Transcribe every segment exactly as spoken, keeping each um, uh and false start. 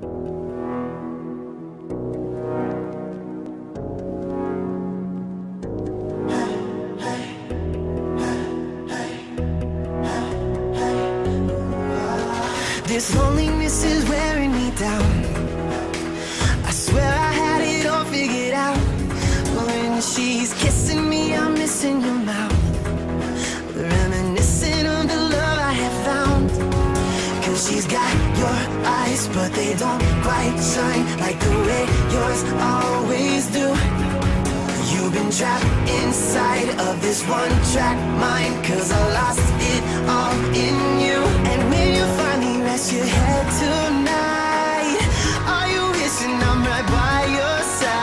This loneliness is wearing me down. I swear I had it all figured out. When she's kissing me, I'm missing your mouth. Reminiscing on the love I have found. Cause she's got your eyes, but they don't quite shine like the way yours always do. You've been trapped inside of this one track mind, cause I lost it all in you. And when you finally rest your head tonight, are you wishing I'm right by your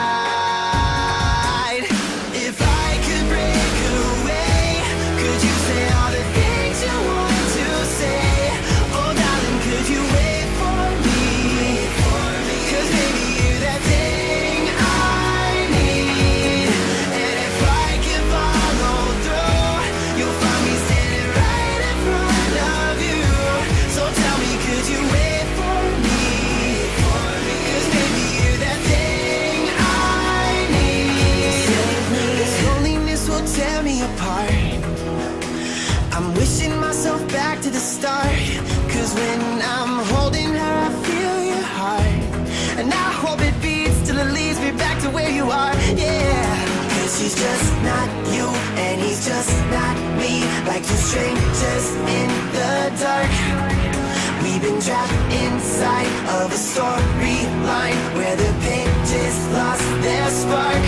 side? If I could break away, could you say all the things you want to say? Oh darling, could you wait for me? Cause maybe you're that thing I need. And if I can follow through, you'll find me standing right in front of you. So tell me, could you wait for me? Cause maybe you're that thing I need. This loneliness will tear me apart. I'm wishing myself back to the start. Cause when I'm holding her, I feel your heart. And I hope it beats till it leads me back to where you are, yeah. Cause she's just not you, and he's just not me. Like two strangers in the dark. We've been trapped inside of a storyline where the pages lost their spark.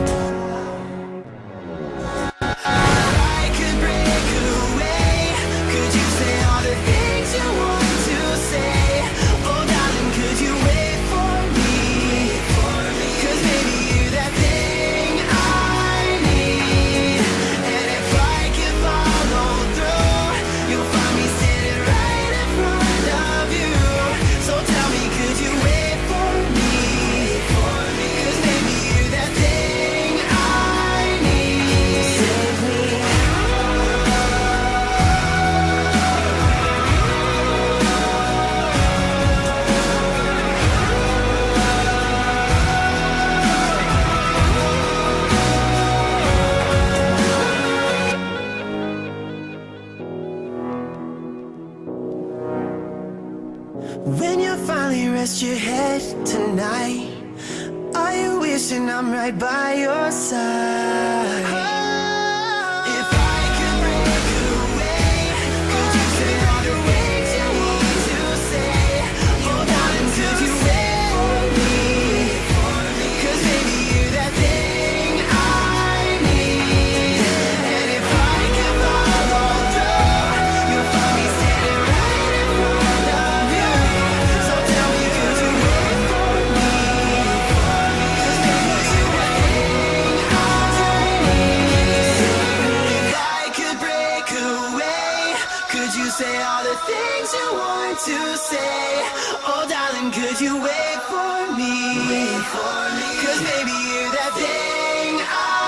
I could break away. Could you say all the things you want to say? Oh darling, could you wait for me? Cause maybe you're that thing I need. And if I can follow through, you'll find me standing right in front of you. So tell me, could you wait for me? Cause maybe you're that thing I need. Save me. When you finally rest your head tonight, are you wishing I'm right by your side? If I could break away, could you say all the things you want to say? Oh darling, could you wait for me? Cause maybe you're that thing I need. And if I can follow through, you'll find me standing right in front of you. So tell me, could you wait for me? Cause maybe you're that thing I need. If I could break away, could you say all the things you want to say? Oh darling, could you wait for me? Cause maybe you're that thing I